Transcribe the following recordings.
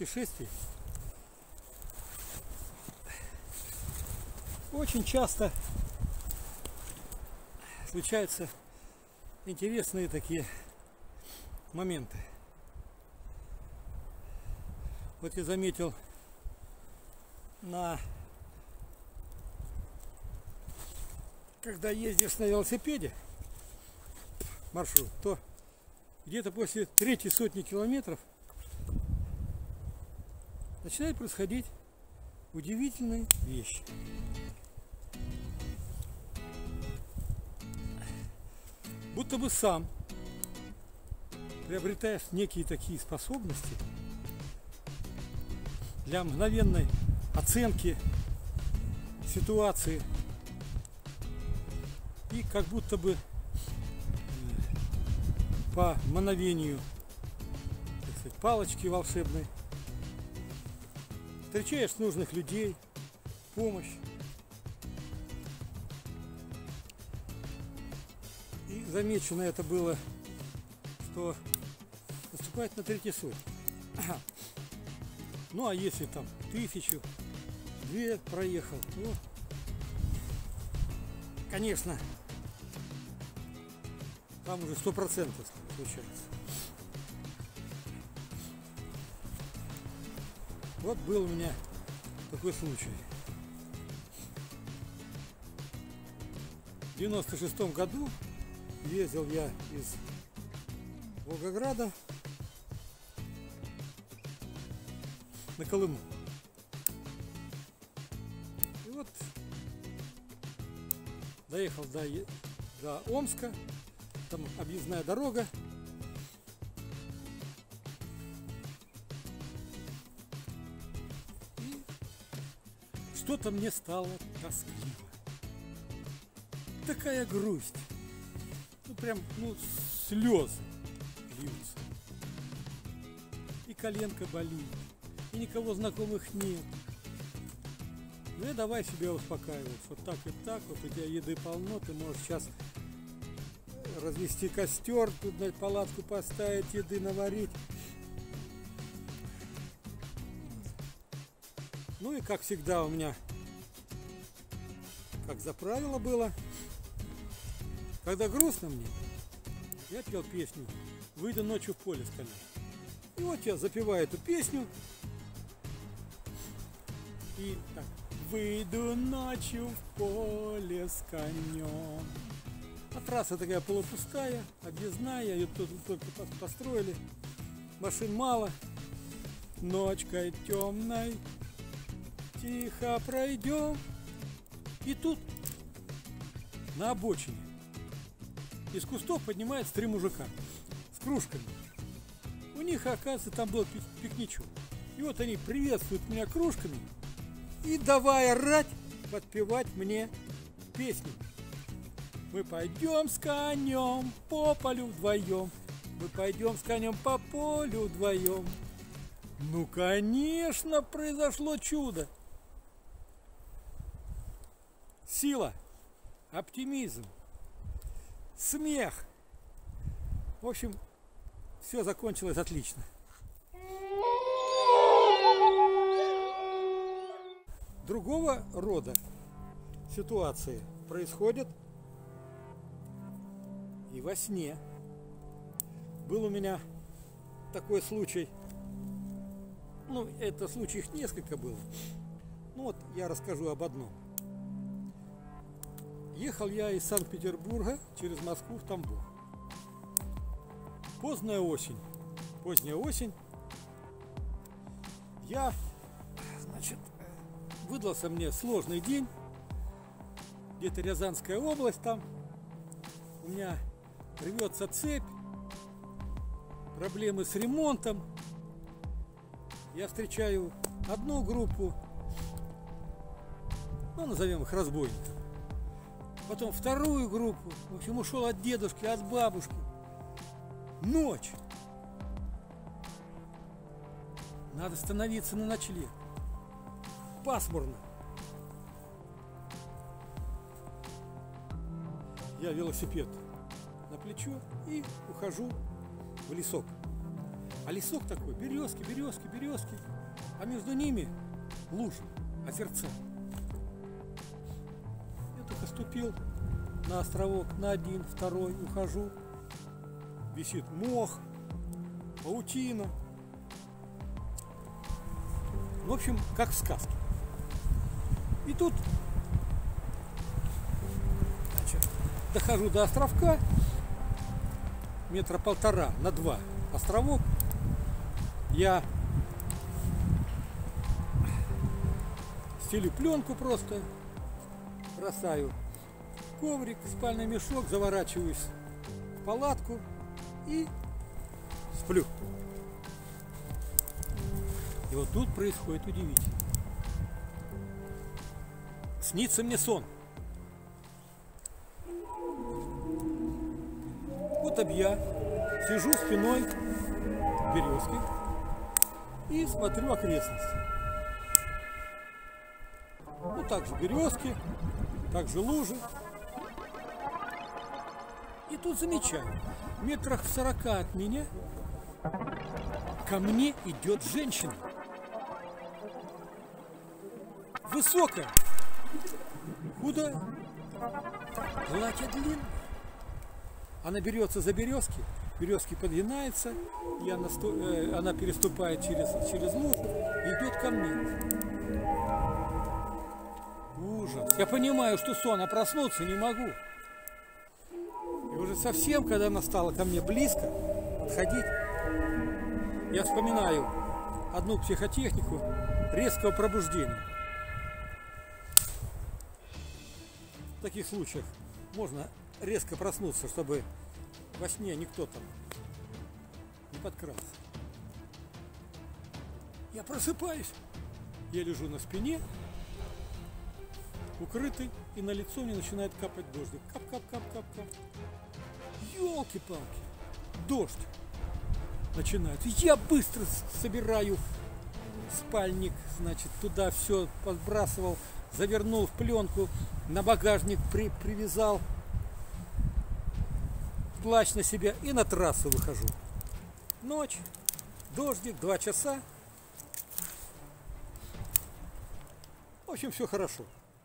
путешествий очень часто случаются интересные такие моменты. Вот я заметил когда ездишь на велосипеде маршрут, то где-то после третьей сотни километров начинают происходить удивительные вещи. Будто бы сам приобретаешь некие такие способности для мгновенной оценки ситуации и как будто бы по мановению, так сказать, палочки волшебной встречаешь нужных людей, помощь. И замечено это было, что наступает на третьей сотни. Ну а если там 1000, 2 проехал, то, конечно, там уже 100% случается. Вот был у меня такой случай. В 96-м году ездил я из Волгограда на Колыму. И вот доехал до Омска, там объездная дорога. И что-то мне стало тоскливо. Такая грусть. Прям, слезы льются. И коленка болит. И никого знакомых нет. Ну и давай себя успокаивать. Вот так и так. Вот у тебя еды полно. Ты можешь сейчас развести костер, тут палатку поставить, еды наварить. Ну и как всегда у меня, как за правило было, когда грустно мне, я пел песню «Выйду ночью в поле с конем». И вот я запеваю эту песню. И так. Выйду ночью в поле с конем. А трасса такая полупустая, объездная, ее только построили. Машин мало. Ночкой темной тихо пройдем. И тут на обочине из кустов поднимаются 3 мужика с кружками. У них, оказывается, там был пикничок. И вот они приветствуют меня кружками и давай орать, подпевать мне песню. Мы пойдем с конем по полю вдвоем. Мы пойдем с конем по полю вдвоем. Ну, конечно, произошло чудо. Сила, оптимизм, смех. В общем, все закончилось отлично. Другого рода ситуации происходят и во сне. Был у меня такой случай. Это случаев несколько было. Вот я расскажу об одном. Ехал я из Санкт-Петербурга через Москву в Тамбов. Поздняя осень. Я, выдался мне сложный день. Где-то Рязанская область там. У меня рвется цепь. Проблемы с ремонтом. Я встречаю одну группу, назовем их разбойников. Потом вторую группу. В общем, ушел от дедушки, от бабушки. Ночь. Надо становиться на ночлег. Пасмурно. Я велосипед на плечо и ухожу в лесок. А лесок такой, березки. а между ними лужи, озерца. Я только ступил на островок, на один, второй, ухожу. Висит мох, паутина. В общем, как в сказке. И тут, значит, дохожу до островка, метра 1,5 на 2 островок. Я стелю пленку просто, бросаю коврик, спальный мешок, заворачиваюсь в палатку и сплю. И вот тут происходит удивительно. Снится мне сон. Вот я сижу спиной к березке и смотрю окрестности. Ну, также березки, также лужи. И тут замечаю, метрах в 40 от меня ко мне идет женщина. Высокая, худая, платье длинное. Она берется за березки, березки подвинается, и она переступает через лужу и идет ко мне. Ужас. Я понимаю, что сон, а проснуться не могу. И уже совсем, когда она стала ко мне близко подходить, я вспоминаю одну психотехнику резкого пробуждения. В таких случаях можно резко проснуться, чтобы во сне никто там не подкрался. Я просыпаюсь, я лежу на спине, укрытый, и на лицо мне начинает капать дождик. Кап-кап-кап-кап-кап. Ёлки-палки, дождь начинается. Я быстро собираю спальник, значит, туда все подбрасывал, завернул в пленку, на багажник привязал, плащ на себя и на трассу выхожу. Ночь, дождик, 2 часа. В общем, все хорошо.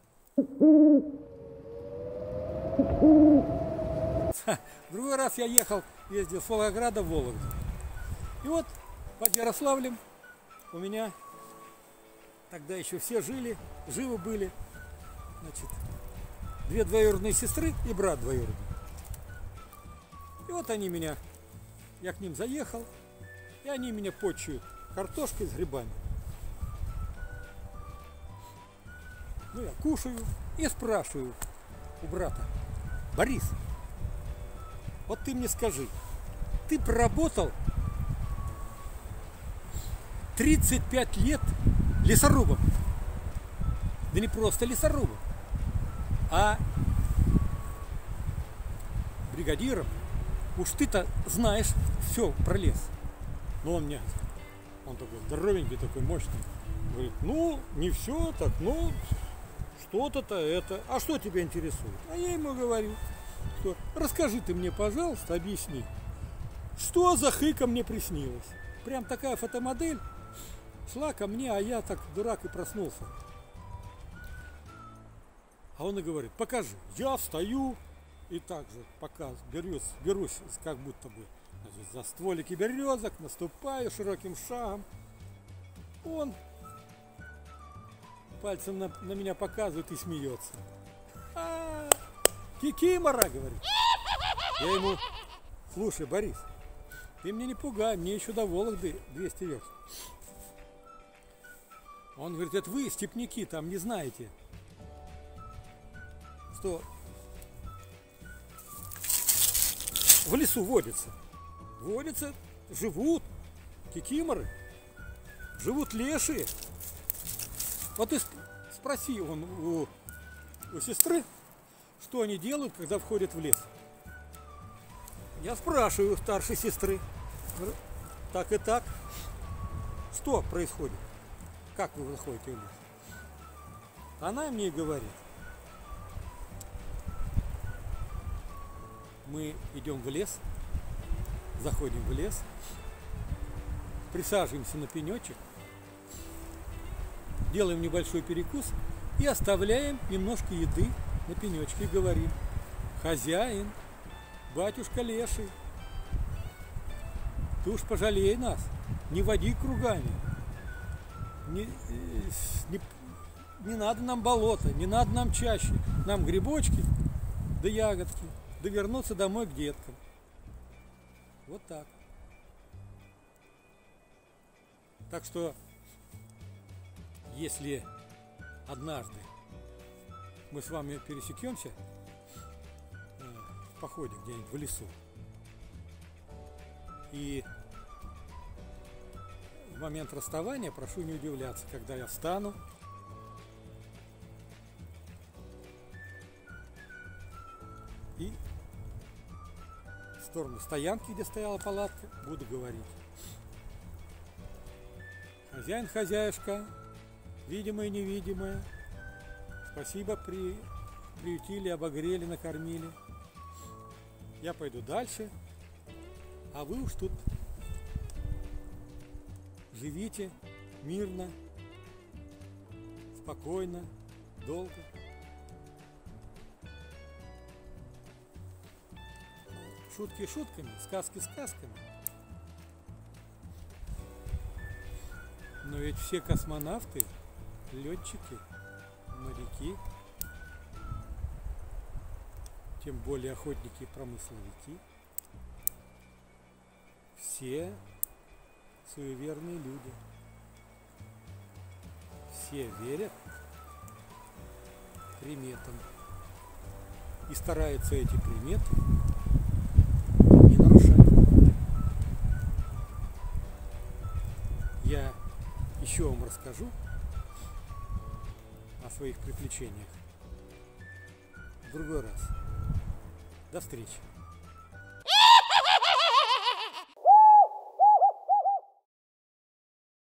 Другой раз я ездил с Волгограда в Вологду. И вот под Ярославлем у меня тогда еще все живы были. Значит, 2 двоюродные сестры и брат двоюродный. И вот я к ним заехал, и они меня почуют картошкой с грибами. Ну, я кушаю и спрашиваю у брата: Борис, вот ты мне скажи, ты проработал 35 лет лесорубом. Да не просто лесорубом, а бригадиром. Уж ты-то знаешь все про лес. Но он такой здоровенький, такой мощный. Говорит, ну, не все так, ну, что-то это. А что тебя интересует? А я ему говорю, что расскажи ты мне, пожалуйста, объясни, что за хыка мне приснилось. Прям такая фотомодель шла ко мне, а я так дурак и проснулся. А он и говорит, покажи. Я встаю и также берусь как будто бы, значит, за стволики березок, наступаю широким шагом. Он пальцем на меня показывает и смеется. Кикимора, говорит. Я ему, слушай, Борис, ты меня не пугай, мне еще до Вологды 200 верст. Он говорит, это вы, степняки, там не знаете, что в лесу водятся, живут кикиморы, живут лешие. Вот и спроси у сестры, что они делают, когда входят в лес. Я спрашиваю у старшей сестры, так и так, что происходит, как вы заходите в лес. Она мне говорит, мы идем в лес, заходим в лес, присаживаемся на пенечек, делаем небольшой перекус и оставляем немножко еды на пенечке и говорим: хозяин, батюшка леший, ты уж пожалей нас, не води кругами, не надо нам болото, не надо нам чаще, нам грибочки да ягодки, да вернуться домой к деткам. Вот так. Так что, если однажды мы с вами пересекемся в походе где-нибудь в лесу, и в момент расставания прошу не удивляться, когда я встану и в сторону стоянки, где стояла палатка, буду говорить: хозяин, хозяюшка, видимое и невидимое, спасибо, приютили, обогрели, накормили. Я пойду дальше, а вы уж тут живите мирно, спокойно, долго. Шутки шутками, сказки сказками. Но ведь все космонавты, летчики, моряки, тем более охотники и промысловики, все суеверные люди. Все верят приметам и стараются эти приметы не нарушать. Я еще вам расскажу о своих приключениях в другой раз. До встречи!